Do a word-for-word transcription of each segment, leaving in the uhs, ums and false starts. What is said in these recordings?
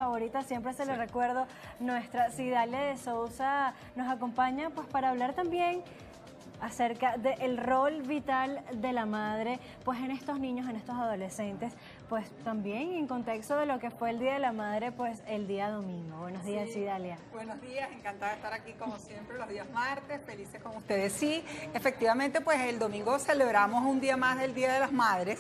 Favorita, siempre se Sí. le recuerdo, nuestra Cidalia de Sousa nos acompaña pues para hablar también acerca del rol vital de la madre pues en estos niños, en estos adolescentes, pues también en contexto de lo que fue el Día de la Madre, pues el día domingo. Buenos días, Sí. Cidalia. Buenos días, encantada de estar aquí como siempre los días martes, felices con ustedes. Sí, efectivamente pues el domingo celebramos un día más del Día de las Madres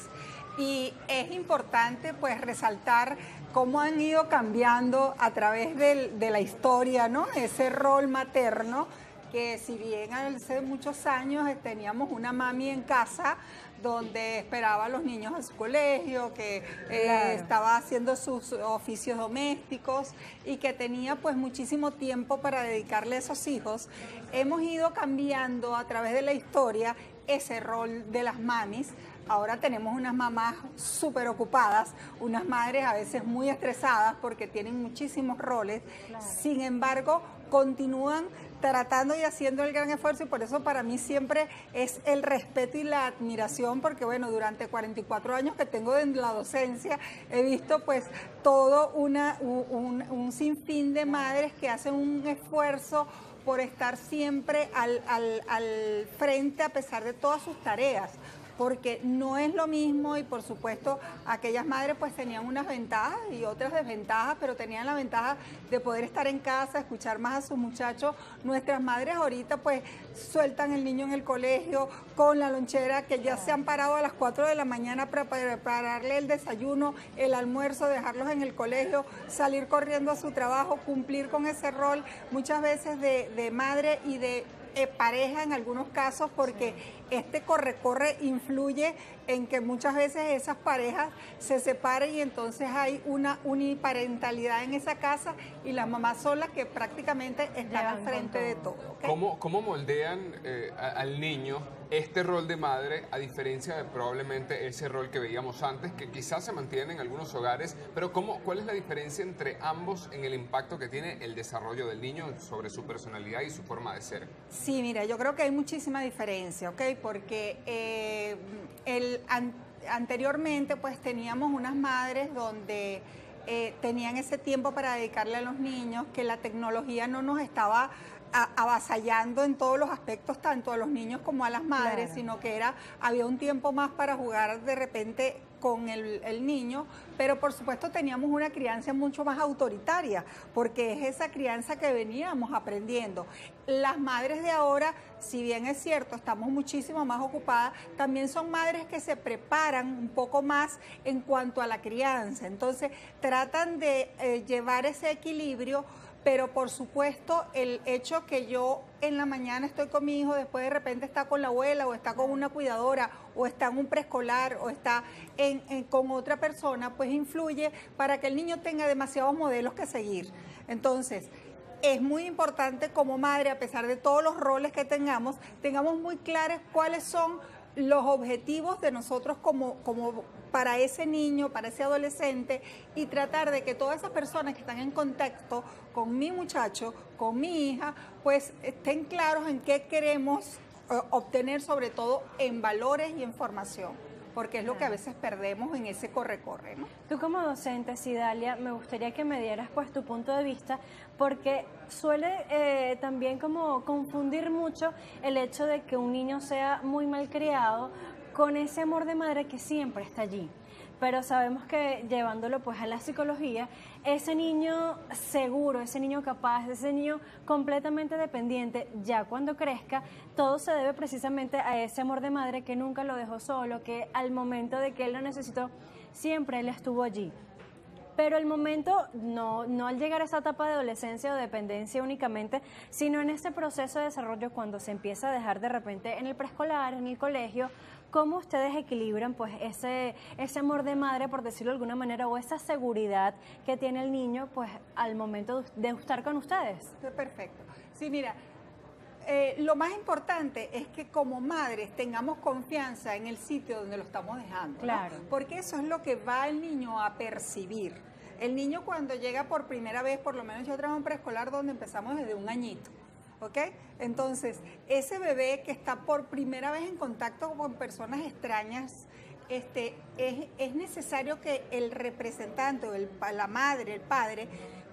y es importante pues resaltar cómo han ido cambiando a través del, de la historia, ¿no? Ese rol materno que si bien hace muchos años teníamos una mami en casa donde esperaba a los niños a su colegio, que eh, Claro. estaba haciendo sus oficios domésticos y que tenía pues muchísimo tiempo para dedicarle a esos hijos, hemos ido cambiando a través de la historia ese rol de las mamis. Ahora tenemos unas mamás súper ocupadas, unas madres a veces muy estresadas porque tienen muchísimos roles, Claro. sin embargo continúan tratando y haciendo el gran esfuerzo y por eso para mí siempre es el respeto y la admiración porque bueno, durante cuarenta y cuatro años que tengo en la docencia he visto pues todo una, un, un sinfín de madres que hacen un esfuerzo por estar siempre al, al, al frente a pesar de todas sus tareas, porque no es lo mismo y por supuesto aquellas madres pues tenían unas ventajas y otras desventajas, pero tenían la ventaja de poder estar en casa, escuchar más a sus muchachos. Nuestras madres ahorita pues sueltan el niño en el colegio con la lonchera, que ya se han parado a las cuatro de la mañana para prepararle el desayuno, el almuerzo, dejarlos en el colegio, salir corriendo a su trabajo, cumplir con ese rol muchas veces de, de madre y de Eh, pareja en algunos casos, porque este corre-corre influye en que muchas veces esas parejas se separen y entonces hay una uniparentalidad en esa casa y las mamás son las que prácticamente están al frente de todo. ¿Okay? ¿Cómo, cómo moldean eh, a- al niño este rol de madre a diferencia de probablemente ese rol que veíamos antes, que quizás se mantiene en algunos hogares, pero cómo, ¿cuál es la diferencia entre ambos en el impacto que tiene el desarrollo del niño sobre su personalidad y su forma de ser? Sí, mira, yo creo que hay muchísima diferencia, ¿ok? Porque eh, el, an, anteriormente pues teníamos unas madres donde eh, tenían ese tiempo para dedicarle a los niños, que la tecnología no nos estaba a, avasallando en todos los aspectos, tanto a los niños como a las madres, Claro. sino que era, había un tiempo más para jugar de repente con el, el niño, pero por supuesto teníamos una crianza mucho más autoritaria, porque es esa crianza que veníamos aprendiendo. Las madres de ahora, si bien es cierto, estamos muchísimo más ocupadas, también son madres que se preparan un poco más en cuanto a la crianza, entonces tratan de eh, llevar ese equilibrio. Pero por supuesto el hecho que yo en la mañana estoy con mi hijo, después de repente está con la abuela o está con una cuidadora o está en un preescolar o está en, en, con otra persona, pues influye para que el niño tenga demasiados modelos que seguir. Entonces, es muy importante como madre, a pesar de todos los roles que tengamos, tengamos muy claros cuáles son los objetivos de nosotros como, como para ese niño, para ese adolescente, y tratar de que todas esas personas que están en contacto con mi muchacho, con mi hija, pues estén claros en qué queremos eh, obtener, sobre todo en valores y en formación, porque es lo que a veces perdemos en ese corre-corre, ¿no? Tú como docente, Cidalia, me gustaría que me dieras pues tu punto de vista, porque suele eh, también como confundir mucho el hecho de que un niño sea muy malcriado con ese amor de madre que siempre está allí. Pero sabemos que llevándolo pues a la psicología, ese niño seguro, ese niño capaz, ese niño completamente dependiente, ya cuando crezca, todo se debe precisamente a ese amor de madre que nunca lo dejó solo, que al momento de que él lo necesitó, siempre él estuvo allí. Pero el momento, no, no al llegar a esa etapa de adolescencia o dependencia únicamente, sino en ese proceso de desarrollo cuando se empieza a dejar de repente en el preescolar, en el colegio, ¿cómo ustedes equilibran pues ese, ese amor de madre, por decirlo de alguna manera, o esa seguridad que tiene el niño pues al momento de estar con ustedes? Perfecto. Sí, mira, eh, lo más importante es que como madres tengamos confianza en el sitio donde lo estamos dejando, ¿no? Claro. Porque eso es lo que va el niño a percibir. El niño cuando llega por primera vez, por lo menos yo trabajo en preescolar donde empezamos desde un añito, ¿ok? Entonces, ese bebé que está por primera vez en contacto con personas extrañas, este, es, es necesario que el representante, o el, la madre, el padre,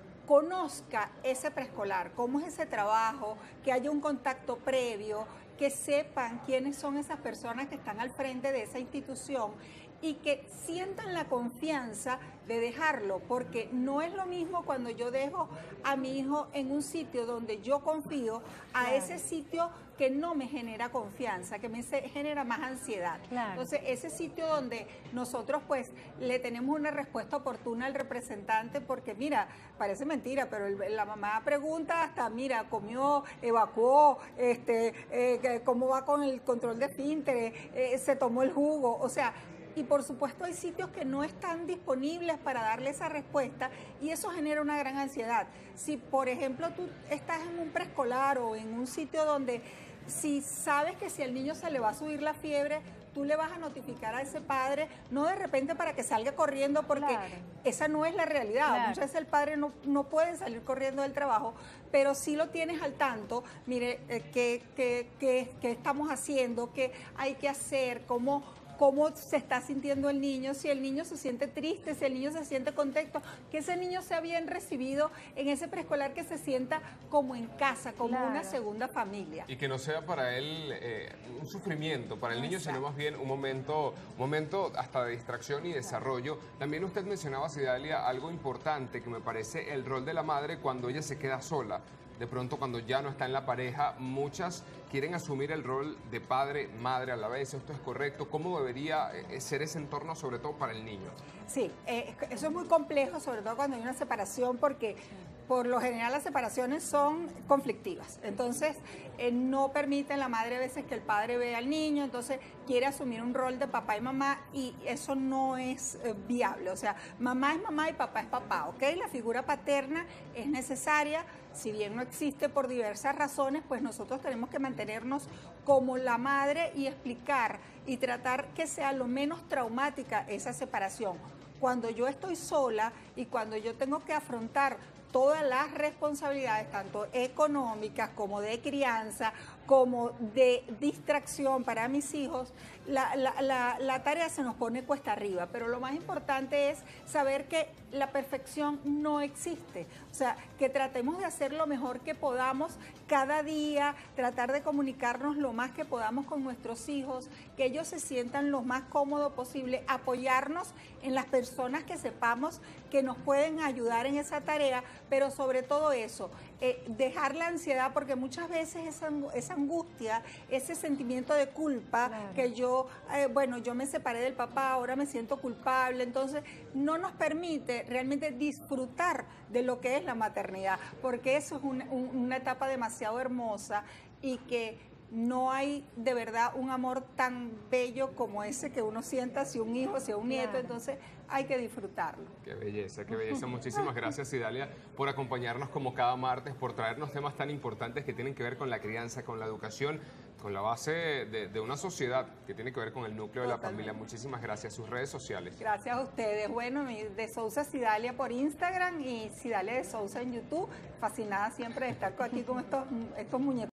conozca ese preescolar, cómo es ese trabajo, que haya un contacto previo, que sepan quiénes son esas personas que están al frente de esa institución y que sientan la confianza de dejarlo, porque no es lo mismo cuando yo dejo a mi hijo en un sitio donde yo confío, a claro. ese sitio que no me genera confianza, que me genera más ansiedad. Claro. Entonces, ese sitio donde nosotros pues le tenemos una respuesta oportuna al representante, porque mira, parece mentira, pero el, la mamá pregunta hasta, mira, comió, evacuó, este, eh, cómo va con el control de esfínteres, eh, se tomó el jugo, o sea, y por supuesto hay sitios que no están disponibles para darle esa respuesta y eso genera una gran ansiedad. Si por ejemplo tú estás en un preescolar o en un sitio donde si sabes que si al niño se le va a subir la fiebre, tú le vas a notificar a ese padre, no de repente para que salga corriendo, porque claro. esa no es la realidad. Claro. Muchas veces el padre no, no puede salir corriendo del trabajo, pero sí lo tienes al tanto, mire, eh, qué, qué, qué, qué estamos haciendo, qué hay que hacer, cómo... cómo se está sintiendo el niño, si el niño se siente triste, si el niño se siente contento, que ese niño sea bien recibido en ese preescolar, que se sienta como en casa, como claro. una segunda familia. Y que no sea para él eh, un sufrimiento, para el niño, Exacto. sino más bien un momento, un momento hasta de distracción y desarrollo. También usted mencionaba, Cidalia, algo importante que me parece el rol de la madre cuando ella se queda sola. De pronto, cuando ya no está en la pareja, muchas quieren asumir el rol de padre, madre a la vez. ¿Esto es correcto? ¿Cómo debería ser ese entorno, sobre todo para el niño? Sí, eh, eso es muy complejo, sobre todo cuando hay una separación, porque por lo general las separaciones son conflictivas. Entonces, eh, no permiten la madre a veces que el padre vea al niño, entonces quiere asumir un rol de papá y mamá y eso no es eh, viable. O sea, mamá es mamá y papá es papá, ¿ok? La figura paterna es necesaria, si bien no existe por diversas razones, pues nosotros tenemos que mantenernos como la madre y explicar y tratar que sea lo menos traumática esa separación. Cuando yo estoy sola y cuando yo tengo que afrontar todas las responsabilidades, tanto económicas como de crianza, como de distracción para mis hijos, la, la, la, la tarea se nos pone cuesta arriba. Pero lo más importante es saber que la perfección no existe. O sea, que tratemos de hacer lo mejor que podamos cada día, tratar de comunicarnos lo más que podamos con nuestros hijos, que ellos se sientan lo más cómodo posible, apoyarnos en las personas que sepamos que nos pueden ayudar en esa tarea, pero sobre todo eso, eh, dejar la ansiedad, porque muchas veces esa, esa angustia, ese sentimiento de culpa, claro. que yo, eh, bueno, yo me separé del papá, ahora me siento culpable, entonces no nos permite realmente disfrutar de lo que es la maternidad, porque eso es un, un, una etapa demasiado hermosa y que no hay de verdad un amor tan bello como ese que uno sienta hacia un hijo, hacia un nieto, claro. entonces hay que disfrutarlo. Qué belleza, qué belleza. Muchísimas gracias, Cidalia, por acompañarnos como cada martes, por traernos temas tan importantes que tienen que ver con la crianza, con la educación, con la base de, de una sociedad que tiene que ver con el núcleo Totalmente. de la familia. Muchísimas gracias. Sus redes sociales. Gracias a ustedes. Bueno, de Sousa Cidalia por Instagram y Cidalia de Sousa en YouTube. Fascinada siempre de estar aquí con estos, estos muñecos.